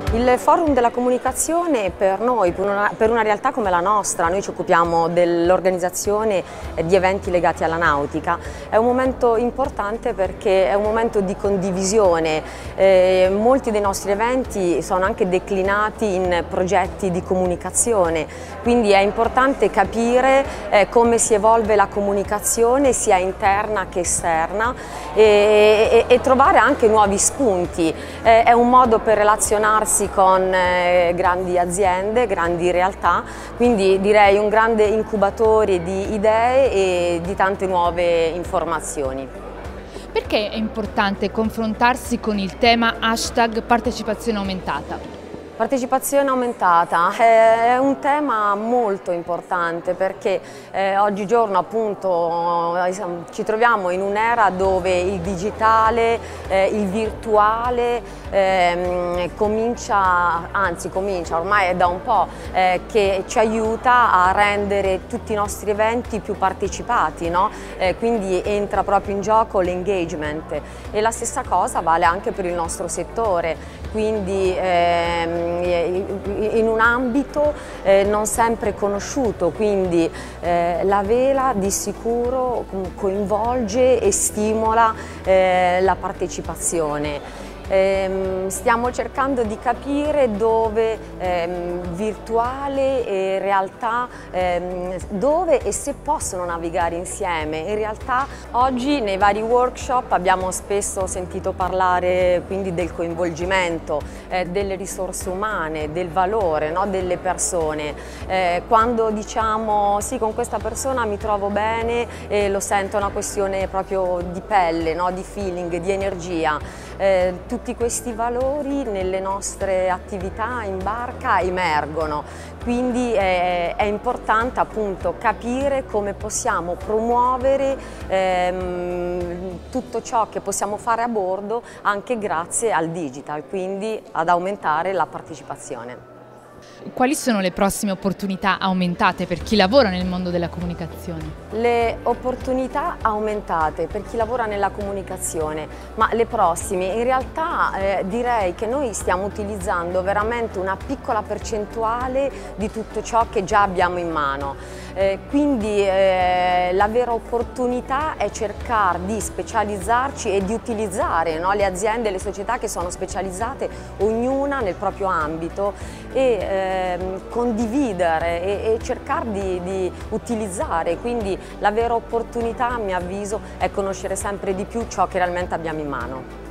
Il Forum della Comunicazione per noi, per una realtà come la nostra, noi ci occupiamo dell'organizzazione di eventi legati alla nautica, è un momento importante perché è un momento di condivisione. Molti dei nostri eventi sono anche declinati in progetti di comunicazione, quindi è importante capire come si evolve la comunicazione sia interna che esterna e trovare anche nuovi spunti. È un modo per relazionarsi con grandi aziende, grandi realtà, quindi direi un grande incubatore di idee e di tante nuove informazioni. Perché è importante confrontarsi con il tema #partecipazione aumentata? Partecipazione aumentata è un tema molto importante perché oggigiorno appunto ci troviamo in un'era dove il digitale, il virtuale comincia ormai è da un po' che ci aiuta a rendere tutti i nostri eventi più partecipati, no? Quindi entra proprio in gioco l'engagement e la stessa cosa vale anche per il nostro settore, quindi in un ambito non sempre conosciuto, quindi la vela di sicuro coinvolge e stimola la partecipazione. Stiamo cercando di capire dove virtuale e realtà, dove e se possono navigare insieme. In realtà oggi nei vari workshop abbiamo spesso sentito parlare quindi del coinvolgimento, delle risorse umane, del valore, no, delle persone. Quando diciamo sì, con questa persona mi trovo bene, lo sento una questione proprio di pelle, no, di feeling, di energia. Tutti questi valori nelle nostre attività in barca emergono, quindi è importante appunto capire come possiamo promuovere tutto ciò che possiamo fare a bordo anche grazie al digital, quindi ad aumentare la partecipazione. Quali sono le prossime opportunità aumentate per chi lavora nel mondo della comunicazione? Le opportunità aumentate per chi lavora nella comunicazione, ma le prossime, in realtà direi che noi stiamo utilizzando veramente una piccola percentuale di tutto ciò che già abbiamo in mano. Quindi la vera opportunità è cercare di specializzarci e di utilizzare, no, le aziende e le società che sono specializzate ognuna nel proprio ambito e condividere e cercare di utilizzare. Quindi la vera opportunità, a mio avviso, è conoscere sempre di più ciò che realmente abbiamo in mano.